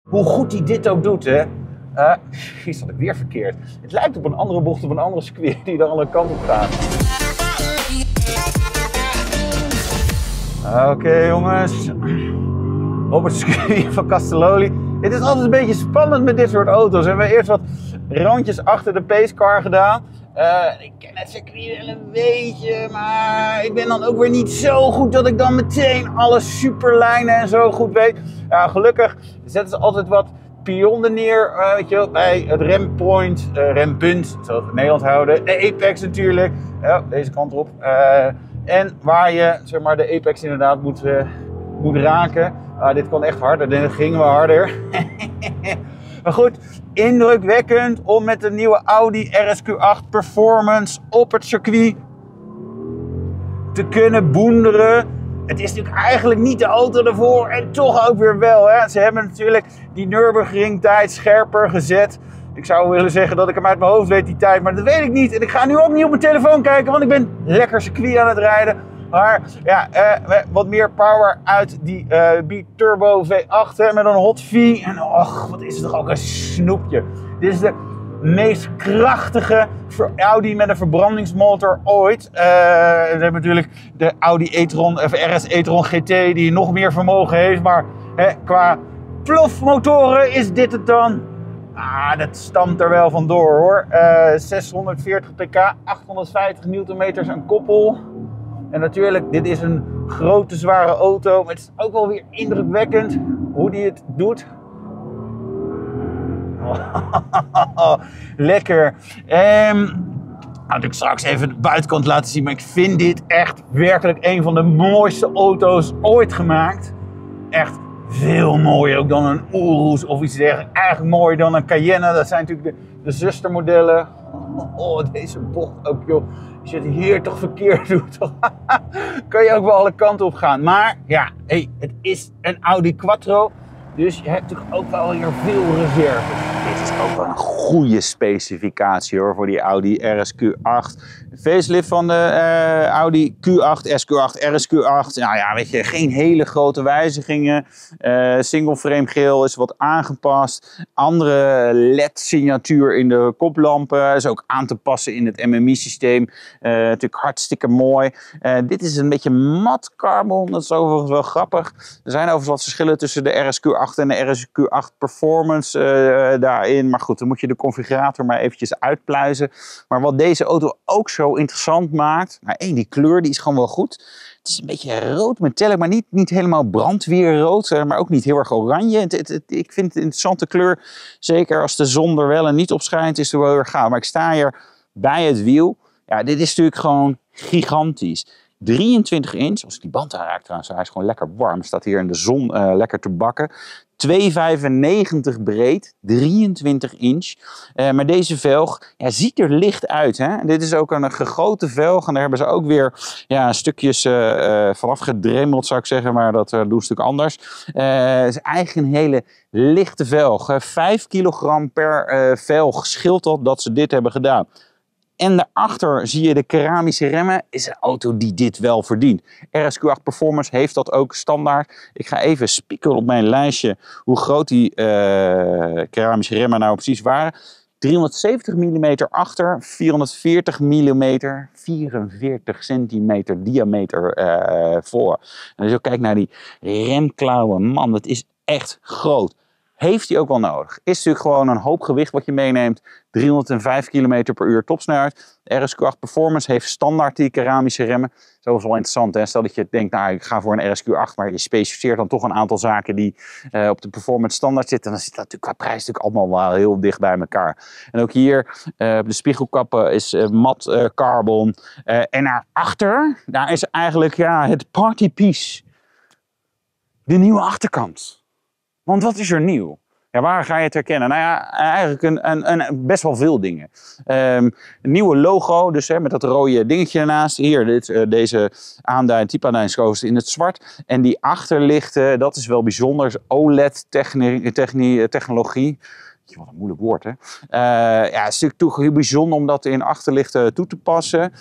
hoe goed hij dit ook doet, hè. Hier zat ik weer verkeerd. Het lijkt op een andere bocht op een andere circuit die de andere kant op gaat. Oké, jongens. Op het circuit van Castelloli. Het is altijd een beetje spannend met dit soort auto's. We hebben eerst wat randjes achter de pacecar gedaan. Ik ken het circuit wel een beetje, maar ik ben dan ook weer niet zo goed dat ik dan meteen alle superlijnen en zo goed weet. Ja, gelukkig zetten ze altijd wat pionnen neer, weet je wel, bij het rempunt, zo het Nederlands houden. De apex natuurlijk, ja, deze kant op. En waar je zeg maar, de apex inderdaad moet raken. Dit kan echt harder, dit gingen we harder. Maar goed, indrukwekkend om met de nieuwe Audi RSQ8 Performance op het circuit te kunnen boenderen. Het is natuurlijk eigenlijk niet de auto ervoor en toch ook weer wel. Hè? Ze hebben natuurlijk die Nürburgring tijd scherper gezet. Ik zou willen zeggen dat ik hem uit mijn hoofd weet die tijd, maar dat weet ik niet. En ik ga nu ook niet op mijn telefoon kijken, want ik ben lekker circuit aan het rijden. Maar ja, wat meer power uit die B-Turbo V8 hè, met een hot V. En och, wat is het toch ook een snoepje. Dit is de meest krachtige Audi met een verbrandingsmotor ooit. We hebben natuurlijk de Audi e-tron, of RS e-tron GT die nog meer vermogen heeft. Maar qua plofmotoren is dit het dan. Dat stamt er wel vandoor hoor. 640 pk, 850 Nm een koppel. En natuurlijk, dit is een grote, zware auto. Maar het is ook wel weer indrukwekkend hoe die het doet. Lekker. Had ik straks even de buitenkant laten zien. Maar ik vind dit echt werkelijk een van de mooiste auto's ooit gemaakt. Echt veel mooier ook dan een Urus of iets dergelijks. Eigenlijk mooier dan een Cayenne. Dat zijn natuurlijk de zustermodellen. Oh, deze bocht ook joh. Als je het hier toch verkeerd doet, kan je ook wel alle kanten op gaan. Maar ja, het is een Audi Quattro. Dus je hebt natuurlijk ook wel weer veel reserve. Dit is ook wel een goede specificatie hoor, voor die Audi RSQ8. Facelift van de Audi Q8, SQ8, RSQ8. Nou ja, weet je, geen hele grote wijzigingen. Single frame geel is wat aangepast. Andere LED-signatuur in de koplampen. Is ook aan te passen in het MMI-systeem. Natuurlijk hartstikke mooi. Dit is een beetje mat carbon. Dat is overigens wel grappig. Er zijn overigens wat verschillen tussen de RSQ8 en de RSQ8 Performance daarin. Maar goed, dan moet je de configurator maar eventjes uitpluizen. Maar wat deze auto ook zo interessant maakt. Nou, die kleur die is gewoon wel goed. Het is een beetje rood metallic, maar niet helemaal brandweerrood. Maar ook niet heel erg oranje. Ik vind het een interessante kleur. Zeker als de zon er wel en niet op schijnt, is het wel heel erg gaaf. Maar ik sta hier bij het wiel. Ja, dit is natuurlijk gewoon gigantisch. 23 inch, als ik die band aanraak trouwens, hij is gewoon lekker warm. Staat hier in de zon lekker te bakken. 2,95 breed, 23 inch. Maar deze velg ja, ziet er licht uit. Hè? Dit is ook een gegoten velg. En daar hebben ze ook weer stukjes vanaf gedremeld, zou ik zeggen. Maar dat doen ze natuurlijk anders. Het is eigenlijk een hele lichte velg. 5 kilogram per velg scheelt dat ze dit hebben gedaan. En daarachter zie je de keramische remmen. Is een auto die dit wel verdient. RSQ8 Performance heeft dat ook standaard. Ik ga even spieken op mijn lijstje hoe groot die keramische remmen nou precies waren. 370 mm achter, 440 mm, 44 centimeter diameter voor. En als je kijkt naar die remklauwen, man, dat is echt groot. Heeft hij ook wel nodig. Is natuurlijk gewoon een hoop gewicht wat je meeneemt. 305 km per uur topsnelheid. De RSQ8 Performance heeft standaard die keramische remmen. Dat is wel interessant. Hè? Stel dat je denkt, nou ik ga voor een RSQ8. Maar je specificeert dan toch een aantal zaken die op de Performance standaard zitten. En dan zit dat natuurlijk qua prijs natuurlijk allemaal wel heel dicht bij elkaar. En ook hier, de spiegelkappen is mat carbon. En daarachter, daar is eigenlijk het partypiece. De nieuwe achterkant. Want wat is er nieuw? Ja, waar ga je het herkennen? Nou ja, eigenlijk best wel veel dingen. Een nieuwe logo, dus met dat rode dingetje ernaast. Hier, deze type-aanduiding in het zwart. En die achterlichten, dat is wel bijzonder. OLED-technologie. wat een moeilijk woord, hè? Ja, het is natuurlijk toch heel bijzonder om dat in achterlichten toe te passen.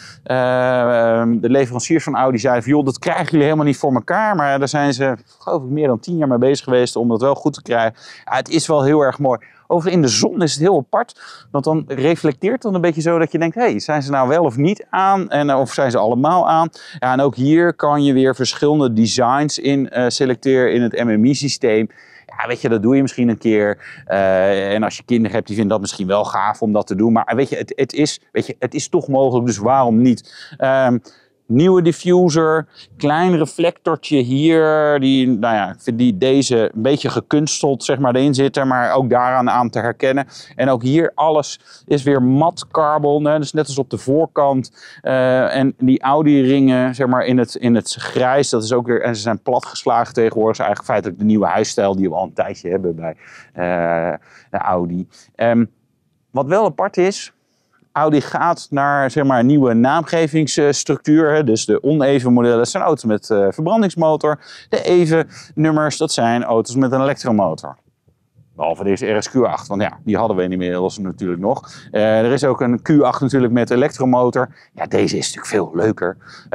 De leveranciers van Audi zeiden van, joh, dat krijgen jullie helemaal niet voor elkaar. Maar daar zijn ze, geloof ik, meer dan 10 jaar mee bezig geweest om dat wel goed te krijgen. Ja, het is wel heel erg mooi. Overigens in de zon is het heel apart, want dan reflecteert dan een beetje zo dat je denkt, hey, zijn ze nou wel of niet aan? Of zijn ze allemaal aan? Ja, en ook hier kan je weer verschillende designs in selecteren in het MMI-systeem. Ja, weet je, dat doe je misschien een keer. En als je kinderen hebt, die vinden dat misschien wel gaaf om dat te doen. Maar weet je, het is toch mogelijk, dus waarom niet? Nieuwe diffuser, klein reflectortje hier. Nou ja, ik vind deze een beetje gekunsteld, zeg maar, erin zitten. Maar ook daaraan aan te herkennen. En ook hier alles is weer mat carbon. Hè, dus net als op de voorkant. En die Audi ringen, zeg maar, in het grijs. Dat is ook weer, en ze zijn platgeslagen tegenwoordig. Dat is eigenlijk feitelijk de nieuwe huisstijl die we al een tijdje hebben bij de Audi. Wat wel apart is, Audi gaat naar, zeg maar, een nieuwe naamgevingsstructuur. Hè. Dus de oneven modellen zijn auto's met verbrandingsmotor. De even nummers, dat zijn auto's met een elektromotor. Behalve deze RSQ8, want ja, die hadden we inmiddels natuurlijk nog. Er is ook een Q8 natuurlijk met elektromotor. Ja, deze is natuurlijk veel leuker.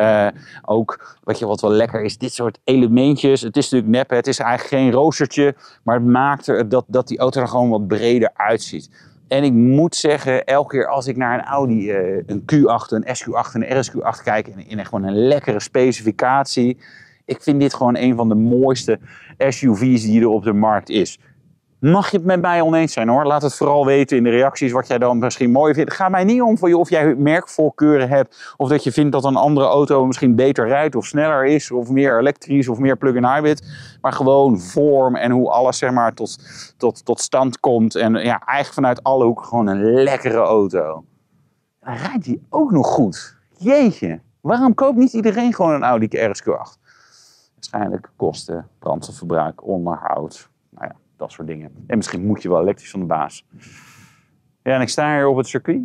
Ook, weet je wat wel lekker is, dit soort elementjes. Het is natuurlijk nep, het is eigenlijk geen roostertje. Maar het maakt er dat die auto er gewoon wat breder uitziet. En ik moet zeggen, elke keer als ik naar een Audi, een Q8, een SQ8 en een RSQ8 kijk, in echt gewoon een lekkere specificatie. Ik vind dit gewoon een van de mooiste SUV's die er op de markt is. Mag je het met mij oneens zijn, hoor? Laat het vooral weten in de reacties wat jij dan misschien mooi vindt. Het gaat mij niet om voor je of jij merkvoorkeuren hebt. Of dat je vindt dat een andere auto misschien beter rijdt of sneller is. Of meer elektrisch of meer plug-in hybrid. Maar gewoon vorm en hoe alles, zeg maar, tot stand komt. En ja, eigenlijk vanuit alle hoeken gewoon een lekkere auto. En dan rijdt die ook nog goed. Jeetje. Waarom koopt niet iedereen gewoon een Audi RSQ8? Waarschijnlijk kosten, brandstofverbruik, onderhoud. Nou ja, dat soort dingen. En misschien moet je wel elektrisch van de baas. Ja, en ik sta hier op het circuit.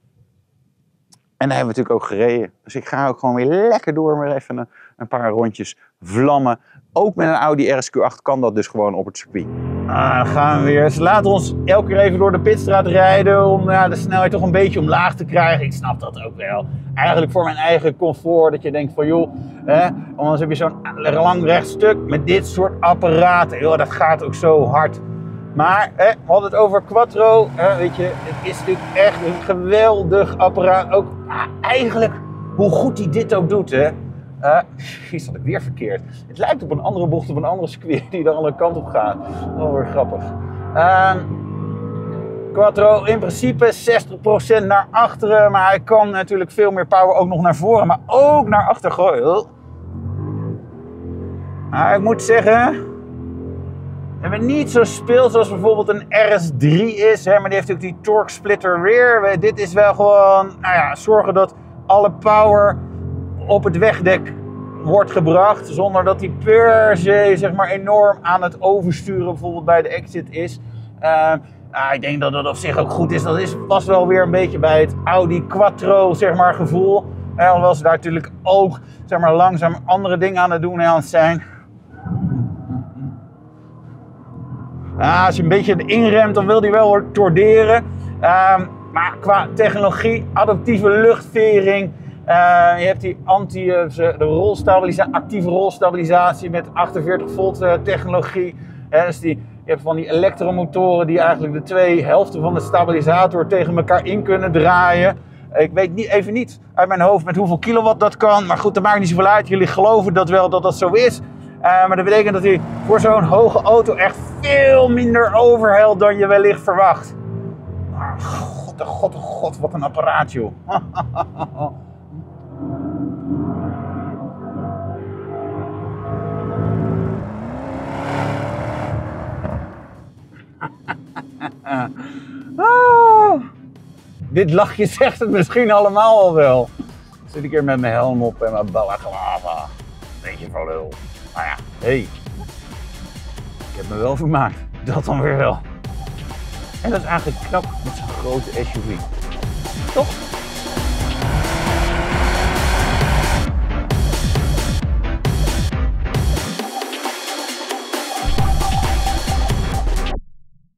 En daar hebben we natuurlijk ook gereden. Dus ik ga ook gewoon weer lekker door met even een paar rondjes vlammen. Ook met een Audi RSQ8 kan dat dus gewoon op het circuit. Dan gaan we weer. Ze laten ons elke keer even door de pitstraat rijden om de snelheid toch een beetje omlaag te krijgen. Ik snap dat ook wel. Eigenlijk voor mijn eigen comfort. Dat je denkt van joh, anders heb je zo'n lang rechtstuk met dit soort apparaten. Joh, dat gaat ook zo hard. Maar we hadden het over Quattro. Weet je, het is natuurlijk echt een geweldig apparaat. Ook eigenlijk hoe goed hij dit ook doet. Hè. Hier zat ik weer verkeerd. Het lijkt op een andere bocht op een andere circuit die de andere kant op gaat. Oh, weer grappig. Quattro in principe 60% naar achteren. Maar hij kan natuurlijk veel meer power ook nog naar voren. Maar ook naar achter gooien. Maar ik moet zeggen, we hebben niet zo speels zoals bijvoorbeeld een RS3 is. Hè, maar die heeft natuurlijk die torque splitter rear. Dit is wel gewoon, zorgen dat alle power op het wegdek wordt gebracht. Zonder dat die per se, zeg maar, enorm aan het oversturen bijvoorbeeld bij de exit is. Ik denk dat dat op zich ook goed is. Dat past wel weer een beetje bij het Audi Quattro, zeg maar, gevoel. Alhoewel ze daar natuurlijk ook, zeg maar, langzaam andere dingen aan het doen en aan het zijn. Als je een beetje inremt, dan wil die wel torderen. Maar qua technologie, adaptieve luchtvering. Je hebt die actieve rolstabilisatie met 48 volt technologie. Dus je hebt van die elektromotoren die eigenlijk de twee helften van de stabilisator tegen elkaar in kunnen draaien. Ik weet even niet uit mijn hoofd met hoeveel kilowatt dat kan. Maar goed, dat maakt niet zoveel uit. Jullie geloven dat wel dat dat zo is. Maar dat betekent dat hij voor zo'n hoge auto echt veel minder overhelt dan je wellicht verwacht. God, wat een apparaat, joh. Dit lachje zegt het misschien allemaal al wel. Ik zit een keer met mijn helm op en mijn balaclava. Beetje van lul. Nou ja, hey. Ik heb me wel vermaakt. Dat dan weer wel. En dat is eigenlijk knap met zo'n grote SUV. Toch?